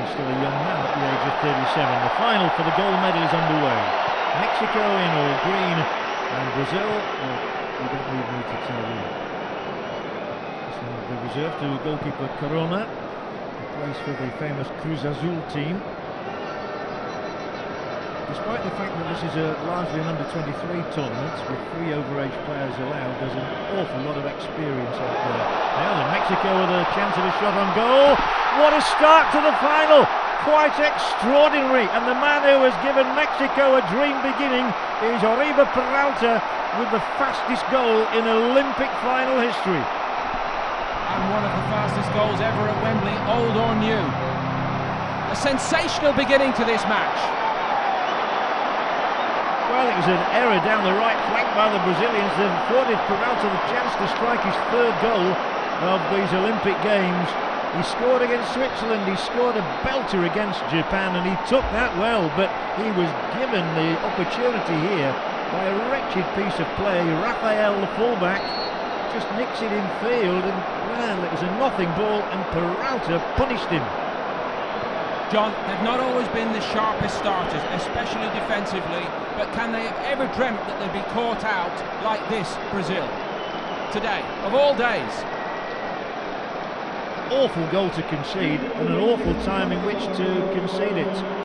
still a young man at the age of 37. The final for the gold medal is underway. Mexico in all green, and Brazil, well, you don't need me to tell you. This one will be reserved to goalkeeper Corona, who plays for the famous Cruz Azul team. Despite the fact that this is largely an under-23 tournament with 3 overage players allowed, there's an awful lot of experience out there. Now then, Mexico with a chance of a shot on goal. What a start to the final! Quite extraordinary, and the man who has given Mexico a dream beginning is Oribe Peralta with the fastest goal in Olympic final history. And one of the fastest goals ever at Wembley, old or new. A sensational beginning to this match. Well, it was an error down the right flank by the Brazilians that afforded Peralta the chance to strike his 3rd goal of these Olympic Games. He scored against Switzerland, he scored a belter against Japan, and he took that well, but he was given the opportunity here by a wretched piece of play. Rafael, the fullback, just nicks it in field, and well, it was a nothing ball, and Peralta punished him. John, they've not always been the sharpest starters, especially defensively, but can they have ever dreamt that they'd be caught out like this, Brazil? Today, of all days. Awful goal to concede, and an awful time in which to concede it.